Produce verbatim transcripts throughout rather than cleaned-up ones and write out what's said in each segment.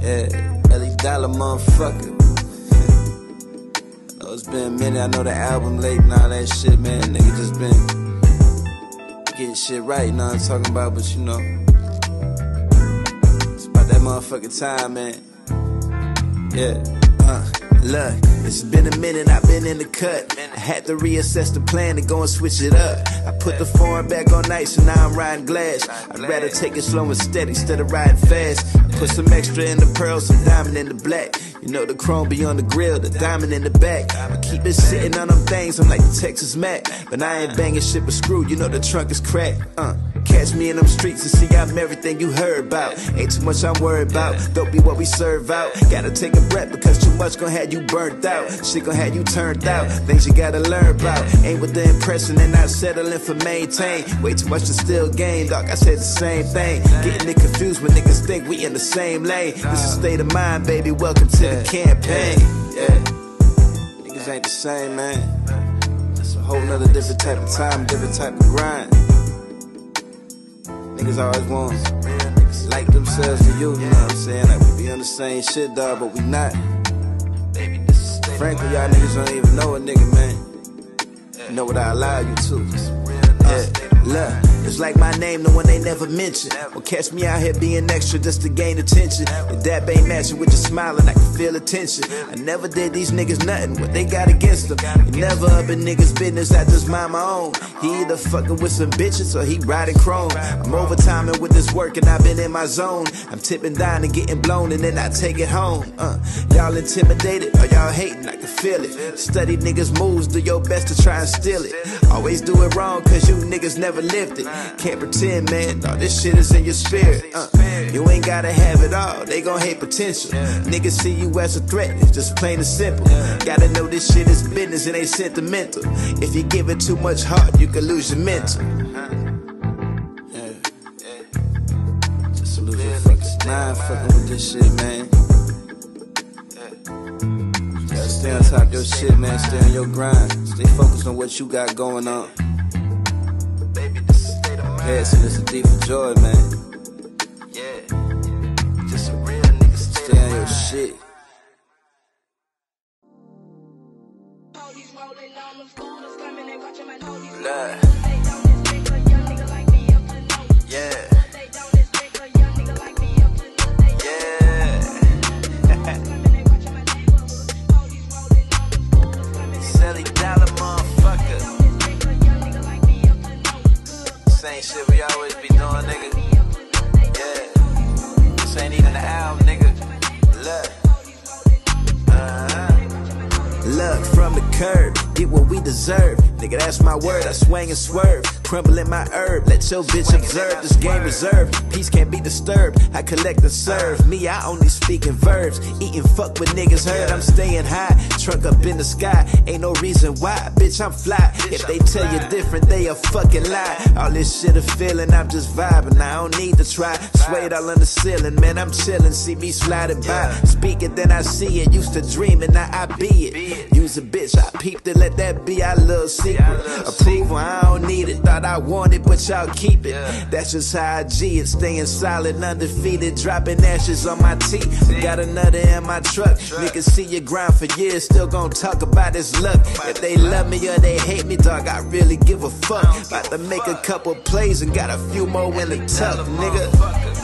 Yeah, Ellie Dollar motherfucker. I know it's been a minute, I know the album late and all that shit, man. Nigga just been getting shit right, you know what I'm talking about, but you know, it's about that motherfucking time, man. Yeah, uh, look, it's been a minute, I've been in the cut. I had to reassess the plan to go and switch it up. I put the foreign back on ice and now I'm riding glass. I'd rather take it slow and steady instead of riding fast. I put some extra in the pearls, some diamond in the black. You know the chrome be on the grill, the diamond in the back. I keep it sitting on them things, I'm like the Texas Mac. But I ain't banging shit but screw, you know the trunk is cracked. Uh, catch me in them streets and see I'm everything you heard about. Ain't too much I'm worried about, don't be what we serve out. Gotta take a breath because too much gon' have you burnt out. Shit gon' have you turned out, things you gotta learn about. Ain't with the impression and not settling for maintain. Way too much to still gain, dog, I said the same thing. Getting it confused when niggas think we in the same lane. This is state of mind, baby, welcome to the campaign. Yeah, niggas ain't the same, man. It's a whole nother different type of time, different type of grind. Niggas always want like themselves to you, you know what I'm saying? Like we be on the same shit, dog, but we not. Frankly, y'all niggas don't even know a nigga, man. You know what I allow you to. Yeah, look, it's like my name, the one they never mention. Well, catch me out here being extra just to gain attention. The dap ain't matching with your smiling, I can feel attention. I never did these niggas nothing, what they got against them. You never up in niggas' business, I just mind my own. He either fucking with some bitches or he riding chrome. I'm overtiming with this work and I've been in my zone. I'm tipping down and getting blown and then I take it home. Uh, y'all intimidated or y'all hating, I can feel it. Study niggas' moves, do your best to try and steal it. Always do it wrong cause you niggas never lived it. Can't pretend, man, all this shit is in your spirit. uh, You ain't gotta have it all, they gon' hate potential. Niggas see you as a threat, it's just plain and simple. Gotta know this shit is business, it ain't sentimental. If you give it too much heart, you can lose your mental. Yeah, just lose your fucking mind fucking with this shit, man. Gotta stay on top of your shit, man, stay on your grind. Stay focused on what you got going on. Yeah, so this is deep for joy, man. Yeah, just a real nigga. Stay on your shit. Blood. Yeah. Yeah. Sally Dollar motherfucker. Same shit we always be doing, nigga. Yeah. This ain't even the album, nigga. Look. Uh-huh. Look, from the curb, get what we deserve. Nigga, that's my word, I swing and swerve. Crumbling my herb, let your bitch observe. This game reserved, peace can't be disturbed. I collect and serve, me I only speak in verbs. Eating fuck with niggas heard, I'm staying high. Trunk up in the sky, ain't no reason why. Bitch, I'm fly, if they tell you different, they a fucking lie. All this shit a feeling, I'm just vibing, I don't need to try. Swayed all on the ceiling, man, I'm chilling. See me sliding by, speak it, then I see it. Used to dream and now I be it. Use a bitch, I peeped it, let that be our little secret. Approval, I don't need it, thought I wanted, but y'all keep it. That's just how I G it, staying solid, undefeated, dropping ashes on my teeth. I got another in my truck. Niggas see you grind for years, still gon' talk about this luck. If they love me or they hate me, dog, I really give a fuck. About to make a couple plays and got a few more in the tuck, nigga.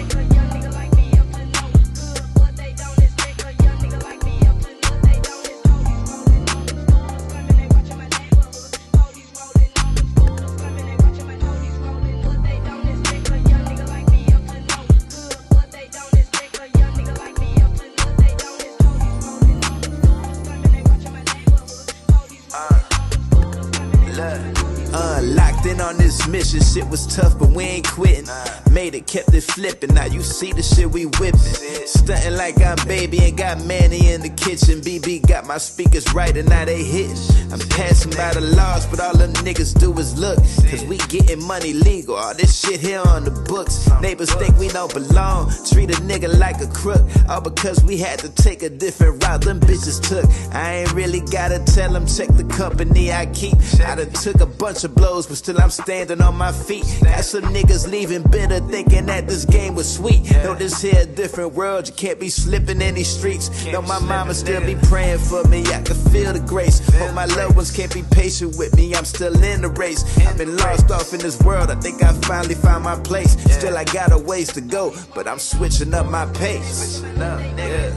Uh, locked in on this mission, shit was tough, but we ain't quitting. Made it, kept it flipping, now you see the shit we whipping. Stunting like I'm baby and got Manny in the kitchen. B B got my speakers right and now they hit. I'm passing by the laws, but all them niggas do is look. Cause we getting money legal, all this shit here on the books. Neighbors think we don't belong, treat a nigga like a crook. All because we had to take a different route them bitches took. I ain't really gotta tell them, check the company I keep. I done took a bunch of blows, but still I'm standing on my my feet. Got some niggas leaving bitter, thinking that this game was sweet. Know this here a different world, you can't be slipping in these streets. Know my mama still be praying for me, I can feel the grace. Hope my loved ones can't be patient with me, I'm still in the race. I've been lost off in this world, I think I finally found my place. Still I got a ways to go, but I'm switching up my pace. Yeah.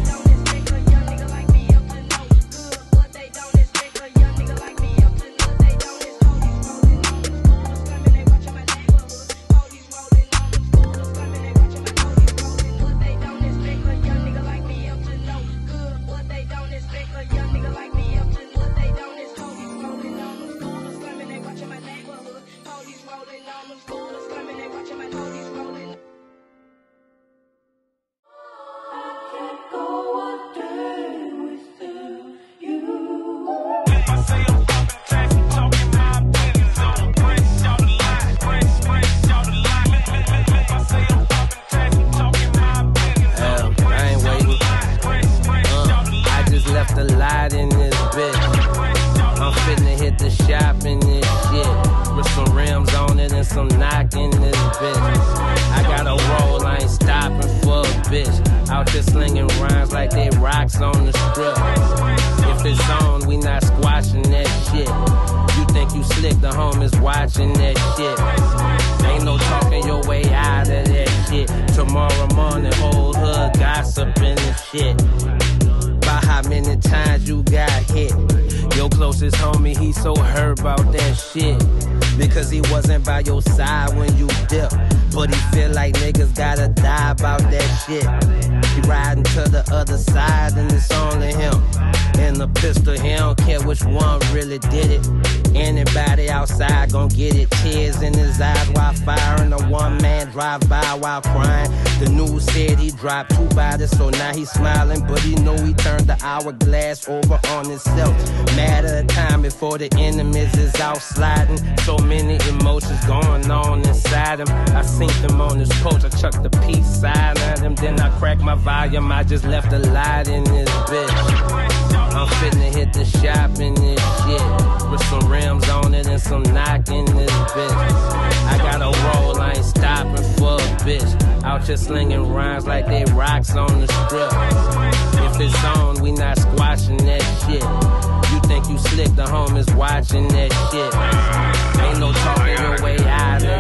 Dropped two bodies, so now he's smiling, but he know he turned the hourglass over on himself. Matter of time before the enemies is out sliding. So many emotions going on inside him. I seen them on his coach, I chucked the peace sign at him. Then I cracked my volume, I just left a light in this bitch. I'm finna hit the shop in this shit, with some rims on it and some knock in this bitch. I gotta roll, I ain't stopping for a bitch. Out here slinging rhymes like they rocks on the strip. If it's on, we not squashing that shit. You think you slick, the homies watching that shit. Ain't no talking your way out of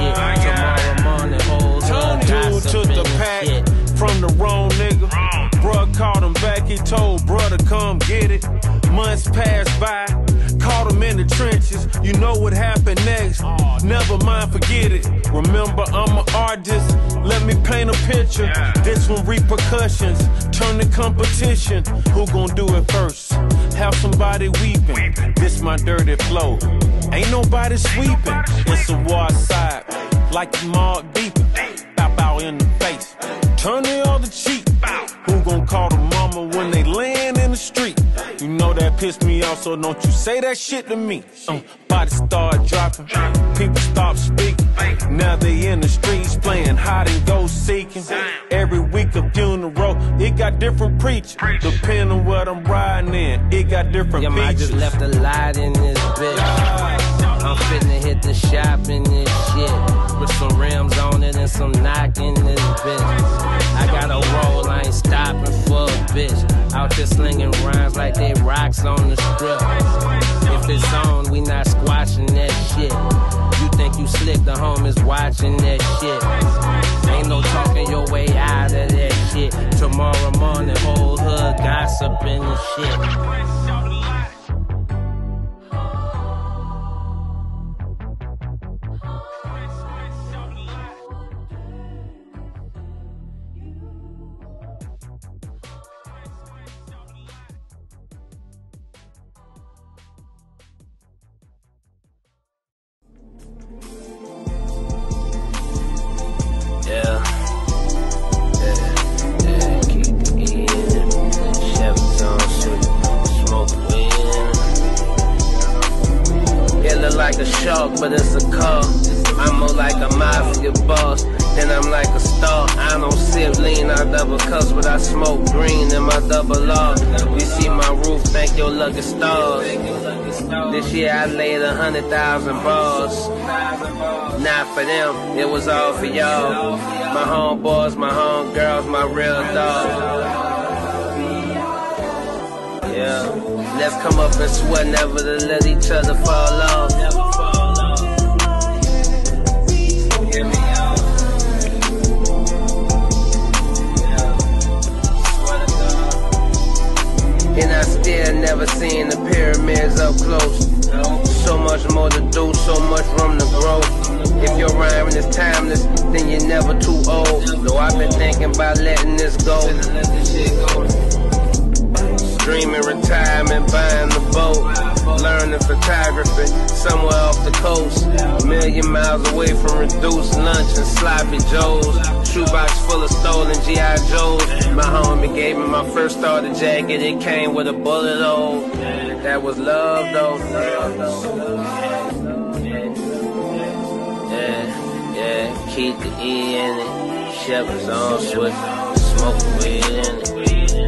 that shit. Tomorrow morning, whole Some dude took the pack shit from the wrong nigga. Bruh called him back, he told bruh to come get it. Months passed by, caught him in the trenches. You know what happened next, never mind, forget it. Remember, I'm an artist, let me paint a picture. This one repercussions, turn the competition. Who gon' do it first? Have somebody weeping, this my dirty flow. Ain't nobody sweeping, it's a war side, like you mark beeping. Pop out in the face, turn the other cheek. Who gon' call the mama when they land in the street? You know that pissed me off, so don't you say that shit to me. Um, bodies start dropping, people stop speaking. Now they in the streets playing hide and go seeking. Every week a funeral, it got different preachers. Depending on what I'm riding in, it got different yeah, features. I just left a light in this bitch. I'm finna hit the shop in this shit, with some rims on it and some knock in this bitch. I gotta roll, I ain't stopping for a bitch. Out here slinging rhymes like they rocks on the strip. If it's on, we not squashing that shit. You think you slick, the homies watching that shit. Ain't no talking your way out of that shit. Tomorrow morning, whole hood gossiping and shit. Like a shark, but it's a car. I'm more like a mafia boss, then I'm like a star. I I don't sip lean, I double cups, but I smoke green in my double law. You see my roof, thank your lucky stars. This year I laid a hundred thousand bars. Not for them, it was all for y'all. My homeboys, my homegirls, my real dogs. Yeah, let's come up and sweat, never to let each other fall off. And I still never seen the pyramids up close. So much more to do, so much room to grow. If your rhyming is timeless, then you're never too old. Though I've been thinking about letting this go. Dreaming retirement, buying the boat, learning photography somewhere off the coast. A million miles away from reduced lunch and sloppy joes. Shoebox full of stolen G I Joes. My homie gave me my first starter jacket, it came with a bullet hole. That was love though. Yeah, yeah, keep the E in it. Shepherds on Swift, smoke weed in it.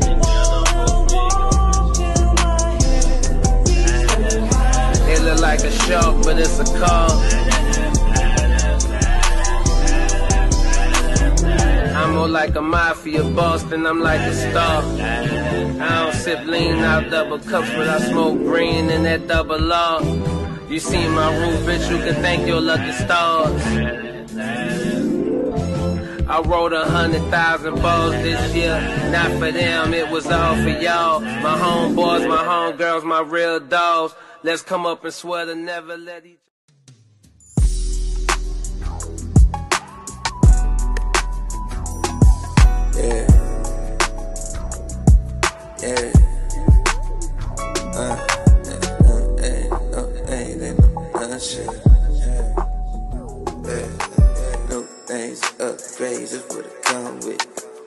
It look like a shark, but it's a car. I'm more like a mafia boss than I'm like a star. I don't sip lean out double cups, but I smoke green in that double law. You see my roof, bitch, you can thank your lucky stars. I wrote a hundred thousand balls this year. Not for them, it was all for y'all. My homeboys, my homegirls, my real dogs. Let's come up and swear to never let each Yeah. Yeah. Uh, uh, uh, hey, no, ain't no uh, shit. Yeah. Yeah. No things, upgrades, that's what it come with.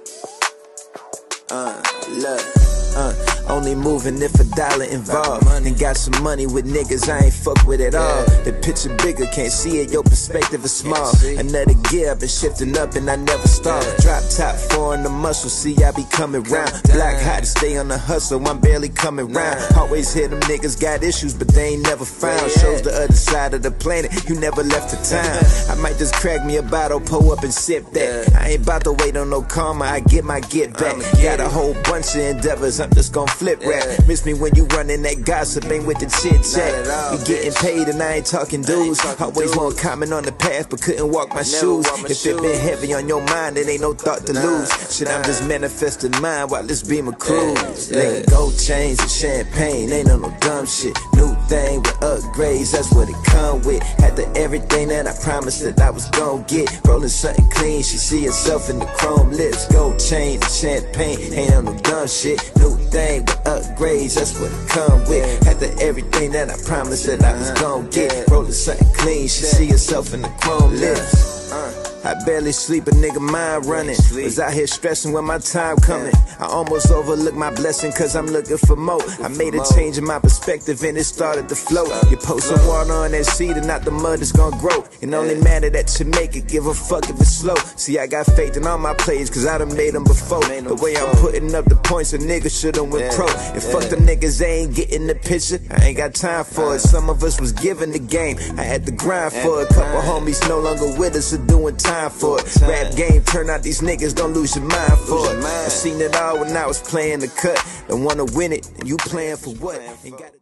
Uh, love. Uh, only moving if a dollar involved. And got some money with niggas I ain't fuck with at all. The picture bigger, can't see it, your perspective is small. Another gear, I've been shifting up and I never stop. Drop top, four in the muscle, see I be coming round. Black hot to stay on the hustle, I'm barely coming round. Always hear them niggas got issues, but they ain't never found. Shows the other side of the planet, you never left the town. I might just crack me a bottle, pull up and sip that. I ain't about to wait on no karma, I get my get back. Got a whole bunch of endeavors, I'm just gon' flip rap. Miss me when you running that gossip, ain't with the chit chat. We getting paid and I ain't talking dudes. Always want comment on the path, but couldn't walk my shoes. If it been heavy on your mind, it ain't no thought to lose. Shit, I'm just manifesting mine while this beam a cruise. Nigga, gold chains and champagne, ain't on no dumb shit. New thing with upgrades, that's what it come with. Had the everything that I promised that I was gon' get. Rolling something clean, she see herself in the chrome lips. Gold chain and champagne, ain't on no dumb shit. New thing with upgrades, that's what it come with. Had the everything that I promised that I was gon' get. Rolling something clean, she see herself in the chrome lips. I barely sleep, a nigga mind running. Was out here stressing when my time coming. I almost overlooked my blessing cause I'm looking for more. I made a change in my perspective and it started to flow. You post some water on that seed and not the mud is gonna grow. It only matter that you make it, give a fuck if it's slow. See, I got faith in all my plays cause I done made them before. The way I'm putting up the points, a nigga should've went pro. And fuck them niggas, they ain't getting the picture. I ain't got time for it. Some of us was given the game, I had to grind for it. Couple homies no longer with us, are doing time for it. Rap game, turn out these niggas, don't lose your mind for it. I seen it all when I was playing the cut. Don't wanna win it, and you playing for what? Ain't got